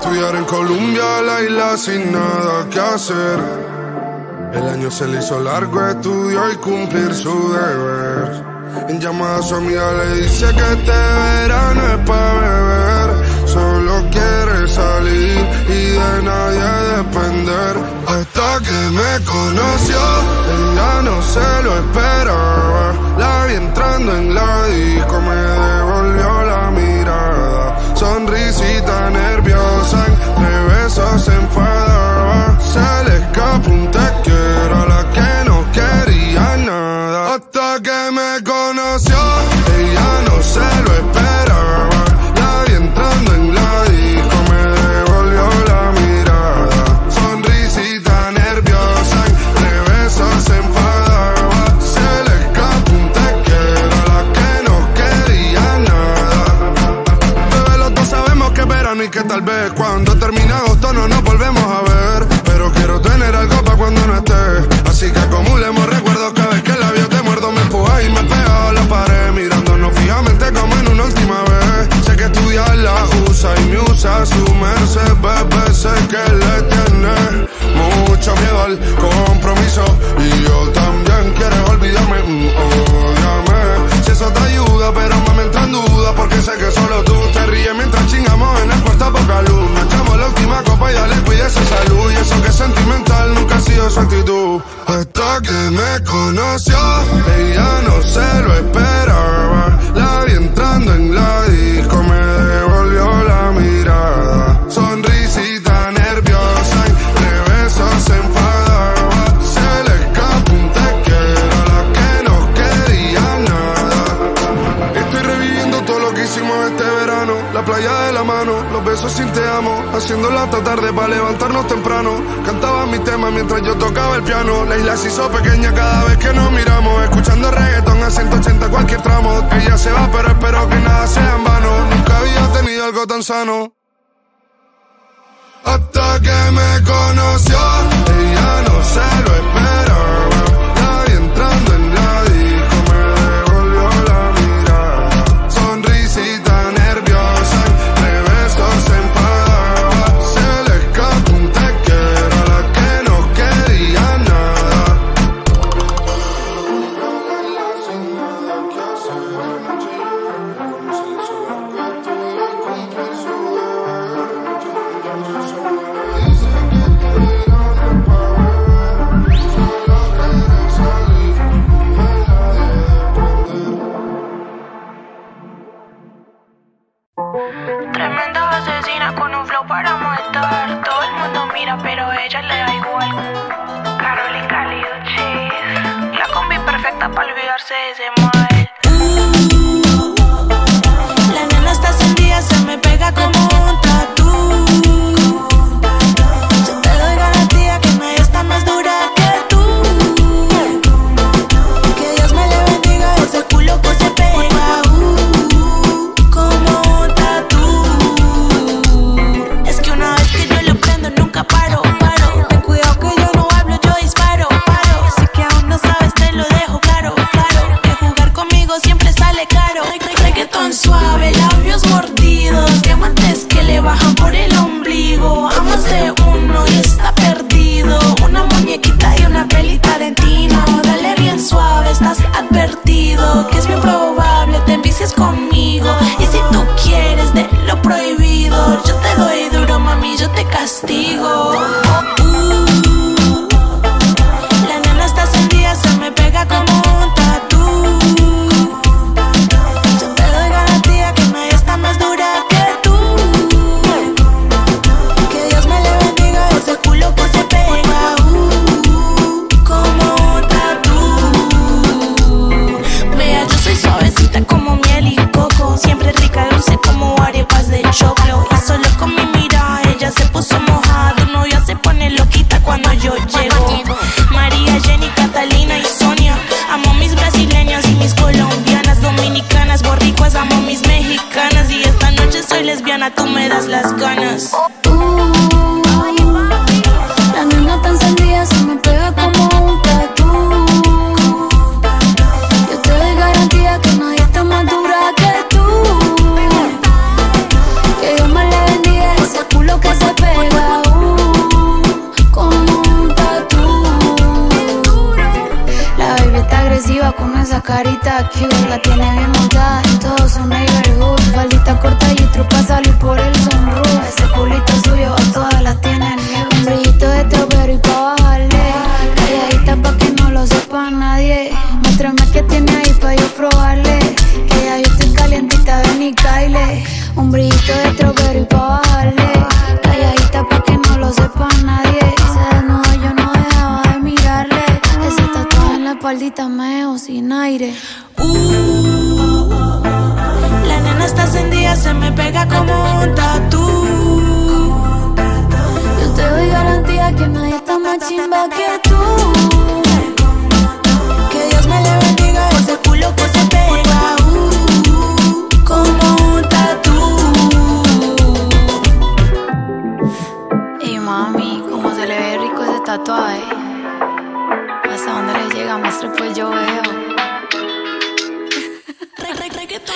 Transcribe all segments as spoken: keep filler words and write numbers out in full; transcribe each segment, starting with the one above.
estudiar en Colombia, la isla sin nada que hacer. El año se le hizo largo, estudió y cumplir su deber. En llamada a su amiga le dice que este verano es pa' beber. Solo quiere salir y de nadie depender. Hasta que me conoció, ella no se lo esperaba. La vi entrando en la disco, me devolvió la mirada. Sonrisita nerviosa, entre besos se enfadaba. Se le escapó un te quiero a la que no quería nada. Hasta que me conoció, ella no se lo esperaba. La vi entrando en la disco, me devolvió la mirada. Sonrisita nerviosa, entre besos se enfadaba. Se le escapó un te quiero a la que no quería nada. Bebé, los dos sabemos que es verano y que tal vez cuando termine agosto no nos volvemos a ver. Pero quiero tener algo pa' cuando no esté. Así que acumulemos recuerdos, cada vez que el labio te muerdo me empuja y me pega a la pared. Mirándonos fijamente como en una última vez. Sé que estudiar la usa y me usa su merced, bebé. Sé que le tiene mucho miedo al compromiso y yo también. Quieres olvidarme, mm, ódiame. Si eso te ayuda, pero me entra en duda, porque sé que solo tú te ríes mientras chingamos en el cuarto a poca luz. Nos echamos la última copa y ya le cuide esa salud. Y eso que es sentimental nunca ha sido su actitud. Hasta que me conoció, ella no se lo esperaba. La vi entrando en la disco, me devolvió la mirada. Sonrisita nerviosa, entre besos se enfadaba. Se le escapó un te quiero a la que no quería nada. Estoy reviviendo todo lo que hicimos este verano. La playa de la mano, los besos sin te amo. Haciéndola hasta tarde para levantarnos temprano. Cantaba mi tema mientras yo tocaba el piano. La isla se hizo pequeña cada vez que nos miramos. Escuchando reggaetón a ciento ochenta cualquier tramo. Ella se va pero espero que nada sea en vano. Nunca había tenido algo tan sano. Hasta que me conoció, ella no se lo esperaba. La vi entrando en la disco, me devolvió la mirada. Sonrisita nerviosa, entre besos se enfadaba. Se le escapó un te quiero a la que no quería nada. Tremenda asesina con un flow para matar. Todo el mundo mira, pero a ella le da igual. Karol y Cálido Chase, la combi perfecta para olvidarse de ese mal. Uh, la nena está encendida, se me pega como un tatú. Yo te doy garantía que nadie está más dura que tú. Que Dios me le bendiga ese culo que se pega. Paro, paro, ten cuidado que yo no hablo, yo disparo, paro. Así que aún no sabes, te lo dejo claro, claro. Que jugar conmigo siempre sale caro. Reggaetón suave, labios mordidos, diamantes que le bajan por el ombligo. A más de uno y está perdido. Una muñequita y una peli Tarantino. Dale bien suave, estás advertido. Que es bien probable te envicies conmigo. Y si tú quieres de lo prohibido, yo te doy duro, mami, yo te castigo. Uh, la nena está encendida, se me pega como un tatú. Yo te doy garantía que nadie está más dura que tú. Que Dios me le bendiga ese culo que se pega. Uh, como un tatú. Vea, yo soy suavecita como miel y coco. Siempre rica, dulce como arepas de choclo. Y solo con mi mirada ella se puso mojada. Tu novia se pone loquita cuando yo llego. María, Jenny, Catalina y Sonia. Amo mis brasileñas y mis colombianas, dominicanas, borricuas, amo mis mexicanas. Y esta noche soy lesbiana, tú me das las ganas. Uh, la nena tan encendida, se me pega como un tatú. Yo te doy garantía que nadie está más dura que tú. Que Dios me le bendiga ese culo que agresiva con esa carita cute. La tiene bien montada en todo su neighborhood. Faldita corta y trupa salir por el sunroof. Ese culito suyo a todas las tiene nude. Un brillito de strawberry pa' bajarle. Calladita pa' que no lo sepa nadie. Muéstrame que tiene ahí pa' yo probarle. Que ya yo estoy calientita, ven y caile. Un brillito de strawberry pa' bajarle. Calladita pa' que no lo sepa nadie. Se desnudó, yo no dejaba de mirarle. Ese tatuaje en la espaldita me dejó sin aire. Uh, la nena está encendida, se me pega como un tatú. Yo te doy garantía que nadie está más chimba que tú. Que Dios me le bendiga ese culo que se pega uh, como un tatú. Y mami, cómo se le ve rico ese tatuaje. Hasta dónde le llega, maestro, pues yo veo. Re, re, reggaetón.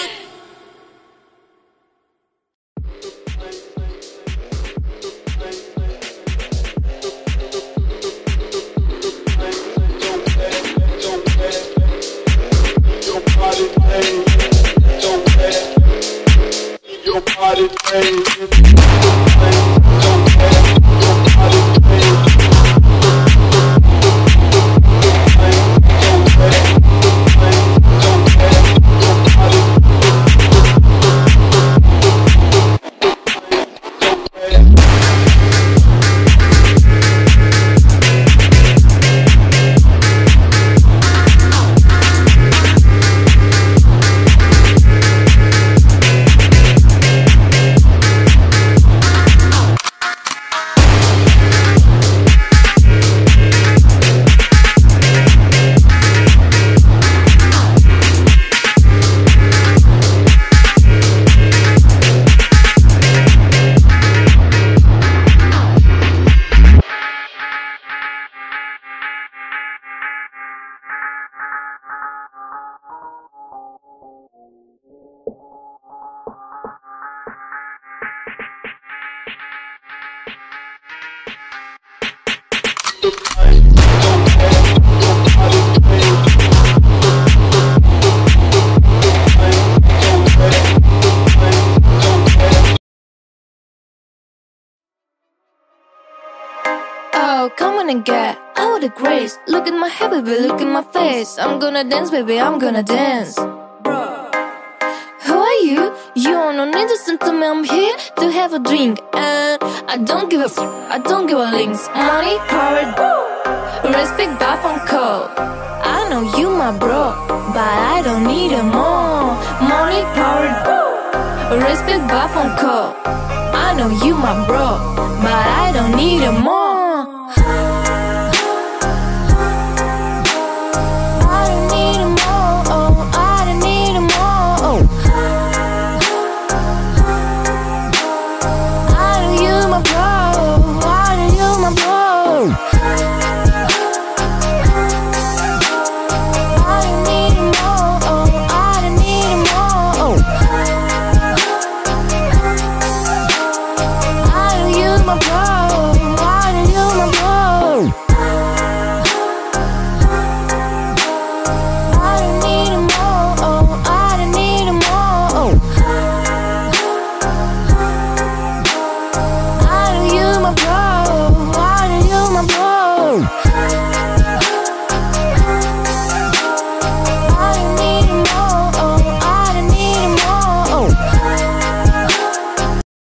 Oh, come on and get out of the grace. Look at my hair, baby, look at my face. I'm gonna dance, baby, I'm gonna dance. Who are you? You don't need to listen to me, I'm here to have a drink. And I don't give a f, I don't give a links. Money, power, respect, buff and co. I know you my bro, but I don't need it more. Money, power, respect, buff and co. I know you my bro, but I don't need it more.